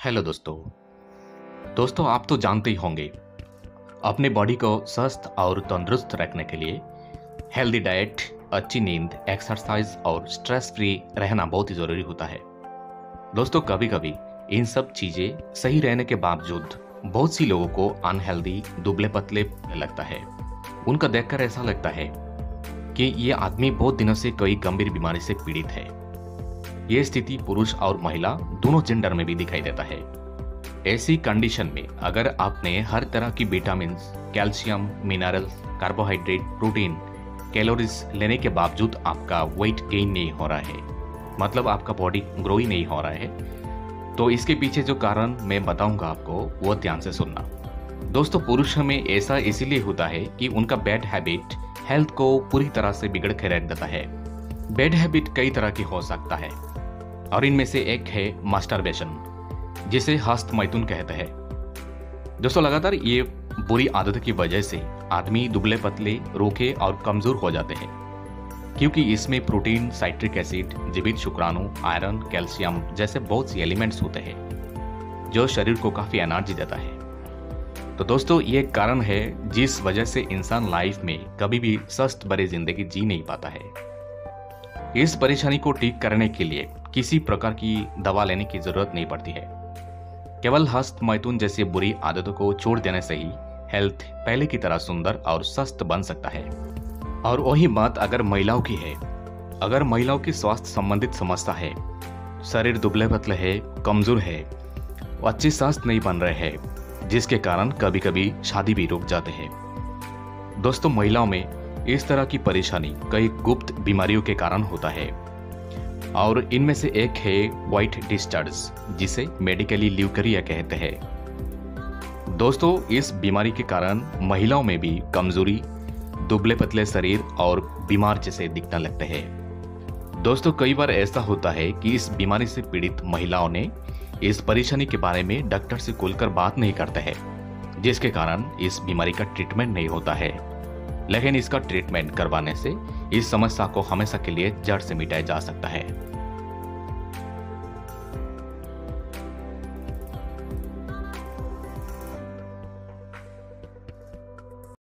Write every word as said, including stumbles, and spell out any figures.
Hello दोस्तों दोस्तों आप तो जानते ही होंगे अपने बॉडी को स्वस्थ और तंदुरुस्त रखने के लिए हेल्दी डाइट, अच्छी नींद, एक्सरसाइज और स्ट्रेस फ्री रहना बहुत ही ज़रूरी होता है। दोस्तों कभी कभी इन सब चीज़ें सही रहने के बावजूद बहुत सी लोगों को अनहेल्दी, दुबले पतले लगता है। उनका देखकर ऐसा लगता है कि ये आदमी बहुत दिनों से कोई गंभीर बीमारी से पीड़ित है। ये स्थिति पुरुष और महिला दोनों जेंडर में भी दिखाई देता है। ऐसी कंडीशन में अगर आपने हर तरह की vitamins, calcium, minerals, carbohydrate, protein, calories लेने के बावजूद आपका वेट गेन नहीं हो रहा है, मतलब आपका बॉडी ग्रो ही नहीं हो रहा है, तो इसके पीछे जो कारण मैं बताऊंगा आपको वो ध्यान से सुनना। दोस्तों पुरुषों में ऐसा इसीलिए होता है कि उनका बैड हैबिट हेल्थ को पूरी तरह से बिगड़ के रख देता है। बैड हैबिट कई तरह की हो सकता है और इनमें से एक है मास्टरबेशन, जिसे हस्त मैथुन कहते हैं। दोस्तों लगातार ये बुरी आदत की वजह से आदमी दुबले पतले, रूखे और कमजोर हो जाते हैं, क्योंकि इसमें प्रोटीन, साइट्रिक एसिड, जीवित शुक्राणु, आयरन, कैल्शियम जैसे बहुत सी एलिमेंट्स होते हैं जो शरीर को काफी एनर्जी देता है। तो दोस्तों ये कारण है जिस वजह से इंसान लाइफ में कभी भी स्वस्थ भरी जिंदगी जी नहीं पाता है। इस परेशानी को ठीक करने के लिए किसी प्रकार की दवा लेने की जरूरत नहीं पड़ती है। केवल हस्त मैथुन जैसी बुरी आदतों को छोड़ देने से ही हेल्थ पहले की तरह सुंदर और स्वस्थ बन सकता है। और वही बात अगर महिलाओं की है, अगर महिलाओं की स्वास्थ्य संबंधित समस्या है, शरीर दुबले पतले है, कमजोर है, अच्छी स्वास्थ्य नहीं बन रहे हैं, जिसके कारण कभी कभी शादी भी रुक जाते हैं। दोस्तों महिलाओं में इस तरह की परेशानी कई गुप्त बीमारियों के कारण होता है और इनमें से एक है व्हाइट डिस्चार्ज, जिसे मेडिकली ल्यूकेरिया कहते हैं। दोस्तों इस बीमारी के कारण महिलाओं में भी कमजोरी, दुबले पतले शरीर और बीमार जैसे दिखने लगते हैं। दोस्तों कई बार ऐसा होता है कि इस बीमारी से पीड़ित महिलाओं ने इस परेशानी के बारे में डॉक्टर से खुलकर बात नहीं करते हैं, जिसके कारण इस बीमारी का ट्रीटमेंट नहीं होता है। लेकिन इसका ट्रीटमेंट करवाने से इस समस्या को हमेशा के लिए जड़ से मिटाया जा सकता है।